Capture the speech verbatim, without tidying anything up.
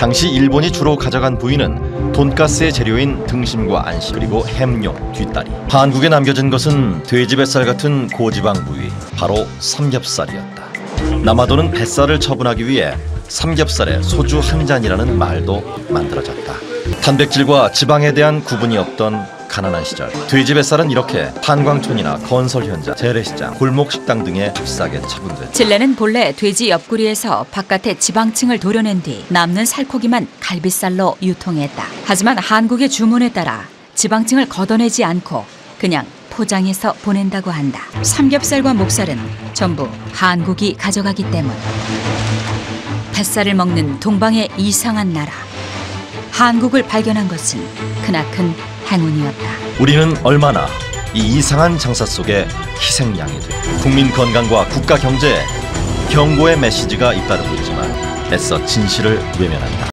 당시 일본이 주로 가져간 부위는 돈가스의 재료인 등심과 안심, 그리고 햄용, 뒷다리. 한국에 남겨진 것은 돼지 뱃살 같은 고지방 부위, 바로 삼겹살이었다. 남아도는 뱃살을 처분하기 위해 삼겹살에 소주 한 잔이라는 말도 만들어졌다. 단백질과 지방에 대한 구분이 없던 가난한 시절, 돼지 뱃살은 이렇게 탄광촌이나 건설 현장, 재래시장, 골목 식당 등에 값싸게 처분됐다. 칠레는 본래 돼지 옆구리에서 바깥의 지방층을 도려낸 뒤 남는 살코기만 갈비살로 유통했다. 하지만 한국의 주문에 따라 지방층을 걷어내지 않고 그냥 포장해서 보낸다고 한다. 삼겹살과 목살은 전부 한국이 가져가기 때문. 뱃살을 먹는 동방의 이상한 나라, 한국을 발견한 것은 크나큰 행운이었다. 우리는 얼마나 이 이상한 장사 속에 희생양이 돼. 국민 건강과 국가 경제에 경고의 메시지가 잇따르고 있지만 애써 진실을 외면한다.